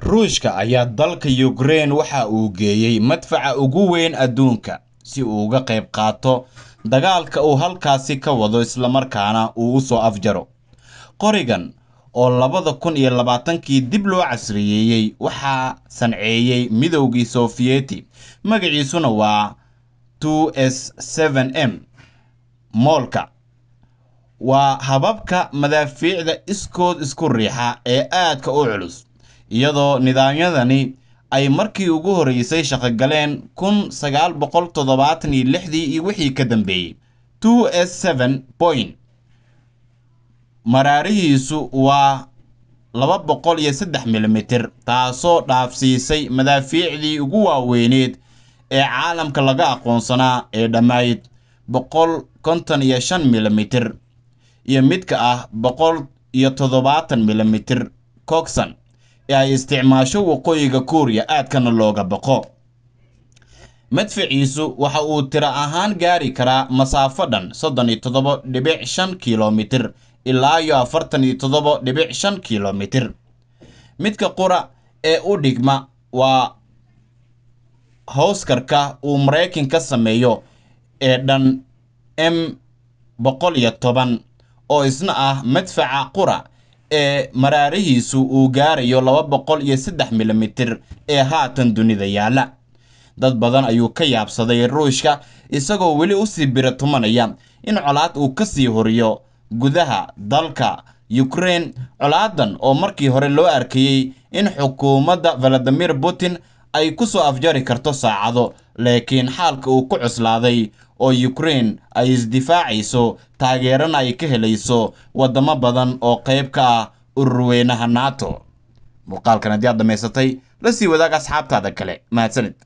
Ruushka ayaa dalka Ukraine waxa uu geeyay madfaca ugu weyn adduunka si uu uga qayb qaato dagaalka uu halkaasi ka wado isla markaana uu u soo afjaro. Qorigan oo 2020kii dib loo casriyeeyay waxaa sanceeyay midowgii Sofiyeeti, magaciisuna waa 2S7M. moolka waa hababka madaafiicda iskood isku riixa ee aadka u culus, iyadoo nidaamyadani ay markii ugu horeysay shaqo galeen 1976 iyo wixii ka dambeeyay. 2S7 point maraarihiisu waa 203 milimitir, taasoo dhaafsiisay madaafiicdii ugu waaweyneed ee caalamka laga aqoonsanaa ee dhammayd 155 milimitir iyo midka ah 170 milimitir Coxswain ee ay isticmaasho waqooyiga Kuuriya aadkana looga baqo. Madfaciisu waxa uu tiro ahaan gaari karaa masaafo dhan 37.5 kilomitir ilaa 47.5 kilomitir. Midka qura ee u dhigma waa hawskarka uu Mareykanka sameeyo ee dhan M110 oo isna ah madfaca qura ee maraarihiisu uu gaarayo 203 milimitir ee haatan dunida yaala. Dad badan ayuu ka yaabsaday Ruushka, isagoo weli u sii biratumanaya in colaad uu ka sii horiyo gudaha dalka Ukraine. Colaadan oo markii hore loo arkayay in xukuumadda Vladimir Putin ay ku soo afjari karto saacado, laakiin xaalka uu ku cuslaaday oo Ukraine ay isdifaacayso, taageerana ay ka helayso wadamo badan oo qayb ka ah ururweynaha NATO. muuqaalkan haddii aad dhamaysatay la sii wadaag asxaabtaada kale. mahadsanid.